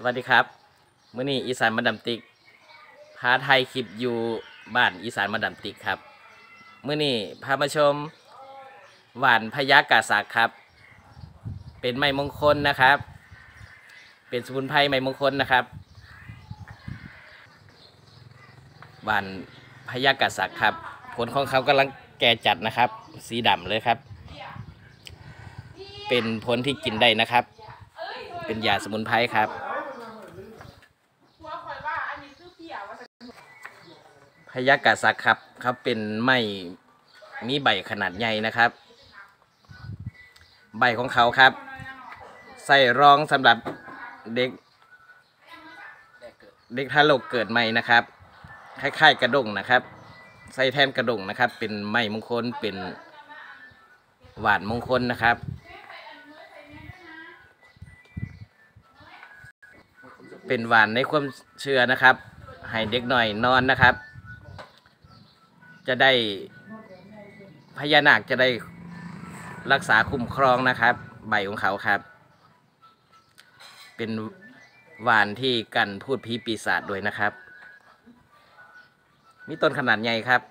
วัสดีครับมื้อนี้อีสานมาดามติกพาไทยคลิปอยู่บ้านอีสานมาดามติกครับมื้อนี้พามาชมหวานพญากาสักครับเป็นไม้มงคลนะครับเป็นสมุนไพรไม้มงคลนะครับหวานพญากาสักครับผลของเขากำลังแก่จัดนะครับสีดำเลยครับเป็นผลที่กินได้นะครับเป็นยาสมุนไพรครับพญากาสักครับเขาเป็นไม้มีใบขนาดใหญ่นะครับใบของเขาครับใส่รองสำหรับเด็กทารกเกิดใหม่นะครับคล้ายๆกระด้งนะครับใส่แทนกระด้งนะครับเป็นไม้มงคลเป็นหวานมงคลนะครับเป็นหวานในความเชื่อนะครับให้เด็กหน่อยนอนนะครับจะได้พญานาคจะได้รักษาคุ้มครองนะครับใบของเขาครับเป็นหวานที่กันพูดผีปีศาจด้วยนะครับมีต้นขนาดใหญ่ครับ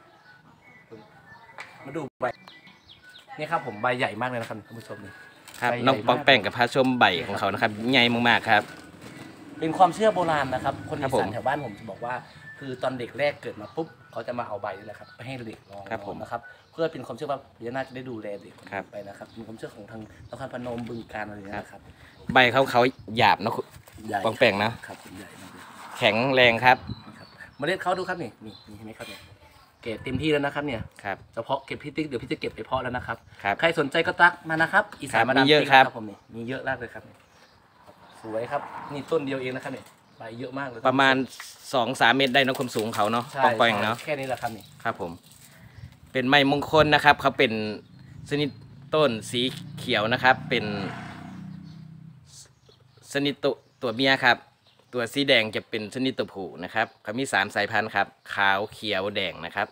มาดูใบนี่ครับผมใบใหญ่มากเลยนะครับท่านผู้ชมนี่ครับน้องปองแป้งกับพาชมใบของเขานะครับใหญ่มากๆครับเป็นความเชื่อโบราณนะครับคนอีสานแถวบ้านผมจะบอกว่าคือตอนเด็กแรกเกิดมาปุ๊บเขาจะมาเอาใบนี่แหละครับไปให้เด็กลองนะครับเพื่อเป็นความเชื่อว่าพญานาคจะได้ดูแลเด็กไปนะครับเป็นความเชื่อของทางนครพนมบึงกาฬอะไรอย่างเงี้ยครับใบเขาหยาบนะปองแป้งนะครับใหญ่มากแข็งแรงครับเมล็ดเขาดูครับนี่เห็นไหมครับเนี่ยเก็บเต็มที่แล้วนะครับเนี่ยครับเฉพาะเก็บพี่ติ๊กเดี๋ยวพี่จะเก็บไปเพาะแล้วนะครับครับใครสนใจก็ตักมานะครับอีสานมาดามเยอะครับผมนี่มีเยอะมากเลยครับสวยครับนี่ต้นเดียวเองนะครับเนี่ยใบเยอะมากเลยประมาณ 2-3 เมตรได้นะความสูงเขาเนาะปองแป้งเนาะแค่นี้แหละครับนี่ครับผมเป็นไม้มงคลนะครับเขาเป็นชนิดต้นสีเขียวนะครับเป็นชนิดตัวเมียครับตัวสีแดงจะเป็นชนิดตัวผู้นะครับเขามี3 สายพันธุ์ครับขาวเขียวแดงนะครับ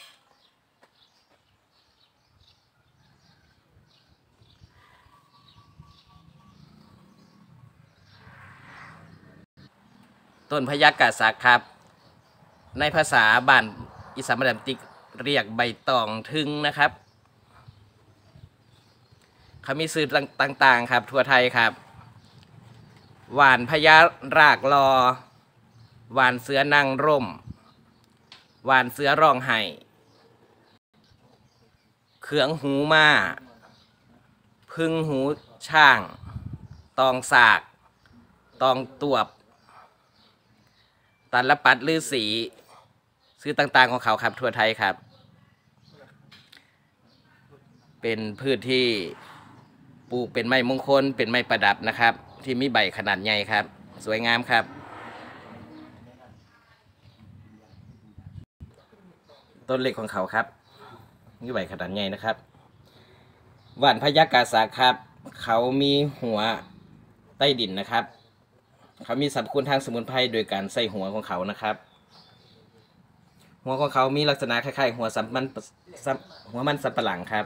ต้นพญากาสักครับในภาษาบ้านอีสานมาดามติกเรียกใบตองทึงนะครับเขามีสื่อต่างๆครับทั่วไทยครับหวานพญารากรอหวานเสือนางร่มหวานเสือร้องไห้เขืองหูม้าพึ่งหูช่างตองสากตองตวบตันละปัดลือสีซื้อต่างๆของเขาครับทั่วไทยครับเป็นพืชที่ปลูกเป็นไม้มงคลเป็นไม้ประดับนะครับที่มีใบขนาดใหญ่ครับสวยงามครับต้นเล็กของเขาครับมีใบขนาดใหญ่นะครับหวานพญากาสักครับเขามีหัวใต้ดินนะครับเขามีสรรพคุณทางสมุนไพรโดยการใส่หัวของเขานะครับหัวของเขามีลักษณะคล้ายๆหัวมันสับปะหลังครับ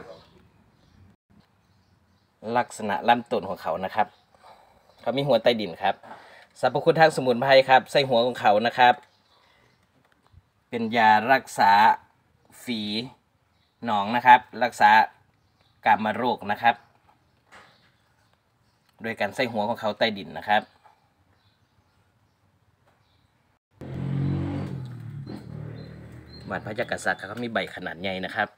ลักษณะลำต้นของเขานะครับเขามีหัวใต้ดินครับสรรพคุณทางสมุนไพรครับใส่หัวของเขานะครับเป็นยารักษาฝีหนองนะครับรักษากามโรคนะครับโดยการใส่หัวของเขาใต้ดินนะครับหวานพญากาสักเขามีใบขนาดใหญ่นะครับ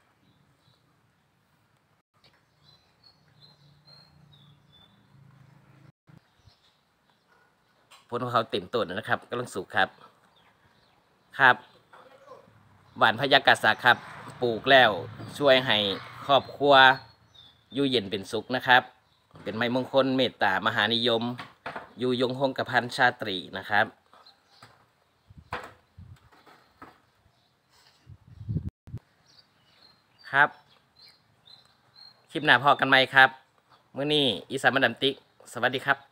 ผลของเขาเต็มต้นนะครับกำลังสุกครับครับหวานพญากาสักครับปลูกแล้วช่วยให้ครอบครัวอยู่เย็นเป็นสุขนะครับเป็นไม้มงคลเมตตามหานิยมอยู่ยงคงกระพันชาตรีนะครับครับคลิปหน้าพอกันไหมครับมื้อนี้อีสานมาดามติกสวัสดีครับ